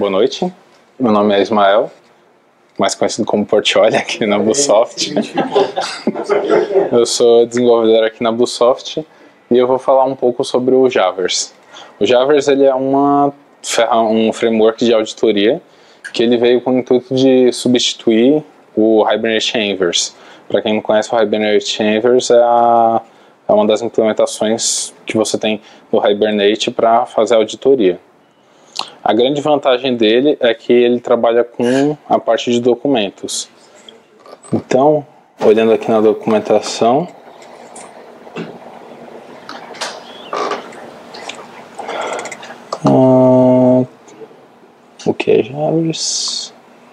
boa noite. Meu nome é Ismael, mais conhecido como Portioli aqui na Bluesoft. Eu sou desenvolvedor aqui na Bluesoft e eu vou falar um pouco sobre o Javers. O Javers ele é um framework de auditoria que ele veio com o intuito de substituir o Hibernate Inverse. Para quem não conhece, o Hibernate Inverse é uma das implementações que você tem do Hibernate para fazer auditoria. A grande vantagem dele é que ele trabalha com a parte de documentos. Então, olhando aqui na documentação, o que é Javers?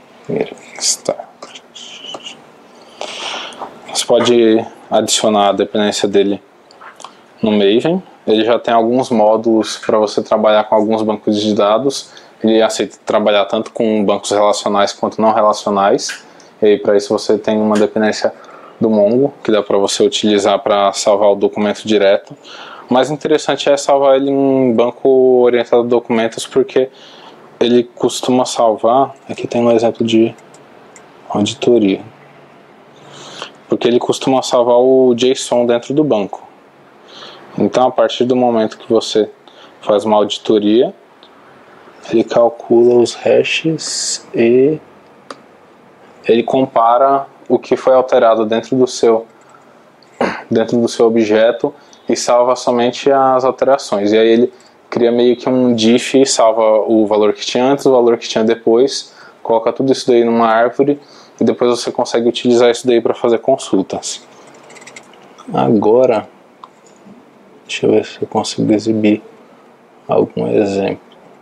Você pode adicionar a dependência dele no Maven. Ele já tem alguns módulos para você trabalhar com alguns bancos de dados. Ele aceita trabalhar tanto com bancos relacionais quanto não relacionais. E aí, para isso você tem uma dependência do Mongo, que dá para você utilizar para salvar o documento direto. O mais interessante é salvar ele em banco orientado a documentos, porque ele costuma salvar... Aqui tem um exemplo de auditoria. Porque ele costuma salvar o JSON dentro do banco. Então, a partir do momento que você faz uma auditoria, ele calcula os hashes e ele compara o que foi alterado dentro do seu objeto e salva somente as alterações. E aí ele cria meio que um diff e salva o valor que tinha antes, o valor que tinha depois, coloca tudo isso daí numa árvore e depois você consegue utilizar isso daí para fazer consultas. Agora, deixa eu ver se eu consigo exibir algum exemplo.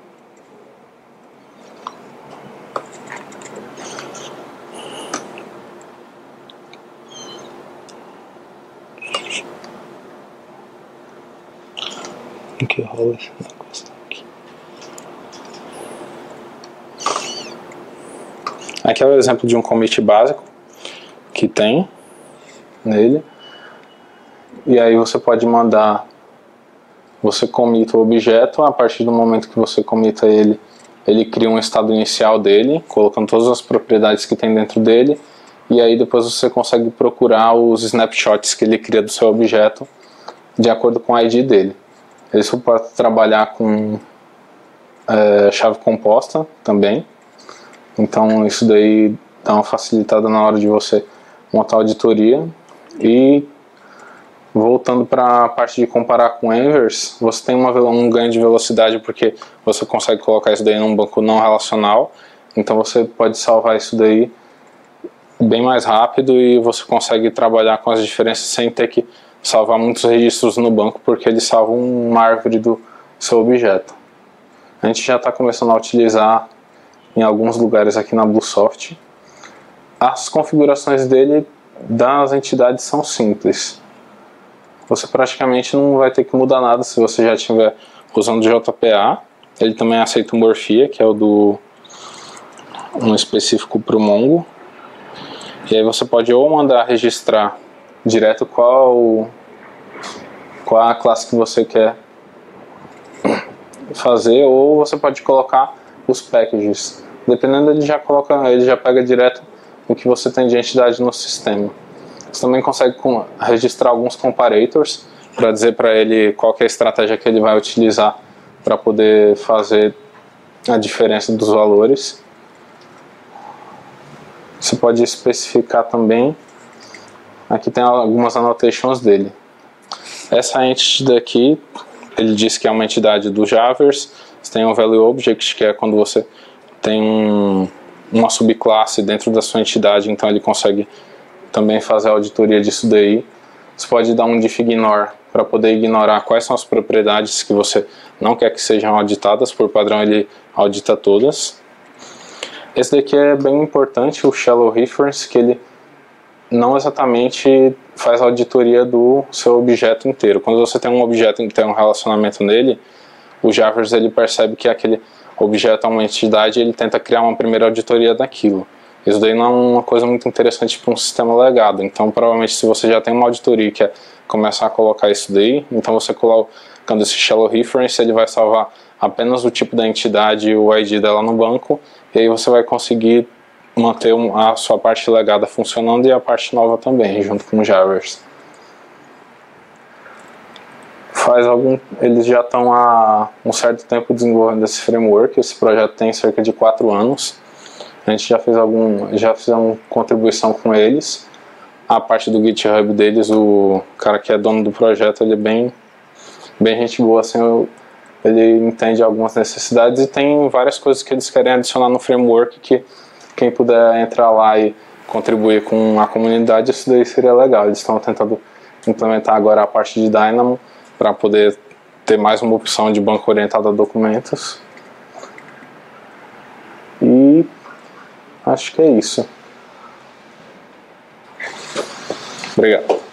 O que rola esse negócio aqui? Aqui é o exemplo de um commit básico que tem nele. E aí você pode mandar, você commita o objeto, a partir do momento que você commita ele, ele cria um estado inicial dele, colocando todas as propriedades que tem dentro dele, e aí depois você consegue procurar os snapshots que ele cria do seu objeto, de acordo com o ID dele. Ele suporta trabalhar com chave composta também, então isso daí dá uma facilitada na hora de você montar a auditoria. E voltando para a parte de comparar com Inverse, você tem um ganho de velocidade porque você consegue colocar isso daí num banco não relacional, então você pode salvar isso daí bem mais rápido e você consegue trabalhar com as diferenças sem ter que salvar muitos registros no banco, porque ele salva uma árvore do seu objeto. A gente já está começando a utilizar em alguns lugares aqui na Bluesoft. As configurações dele das entidades são simples. Você praticamente não vai ter que mudar nada se você já estiver usando JPA. Ele também aceita o Morphia, que é um específico para o Mongo. E aí você pode ou mandar registrar direto qual a classe que você quer fazer, ou você pode colocar os packages. Dependendo, ele já pega direto o que você tem de entidade no sistema. Você também consegue registrar alguns comparators para dizer para ele qual que é a estratégia que ele vai utilizar para poder fazer a diferença dos valores. Você pode especificar também. Aqui tem algumas annotations dele. Essa entity daqui, ele diz que é uma entidade do Javers. Você tem um value object, que é quando você tem uma subclasse dentro da sua entidade, então ele consegue também fazer a auditoria disso daí. Você pode dar um diff-ignore para poder ignorar quais são as propriedades que você não quer que sejam auditadas. Por padrão ele audita todas. Esse daqui é bem importante, o Shallow Reference, que ele não exatamente faz a auditoria do seu objeto inteiro. Quando você tem um objeto e tem um relacionamento nele, o Javers ele percebe que aquele objeto é uma entidade e ele tenta criar uma primeira auditoria daquilo. Isso daí não é uma coisa muito interessante para um sistema legado. Então, provavelmente, se você já tem uma auditoria e quer começar a colocar isso daí, então você colocando esse Shallow Reference, ele vai salvar apenas o tipo da entidade e o ID dela no banco, e aí você vai conseguir manter a sua parte legada funcionando e a parte nova também, junto com o Javerse. Eles já estão há um certo tempo desenvolvendo esse framework. Esse projeto tem cerca de 4 anos. A gente já fizemos contribuição com eles. A parte do GitHub deles, o cara que é dono do projeto, ele é bem gente boa, assim, ele entende algumas necessidades e tem várias coisas que eles querem adicionar no framework que quem puder entrar lá e contribuir com a comunidade, isso daí seria legal. Eles estão tentando implementar agora a parte de Dynamo para poder ter mais uma opção de banco orientado a documentos. E acho que é isso. Obrigado.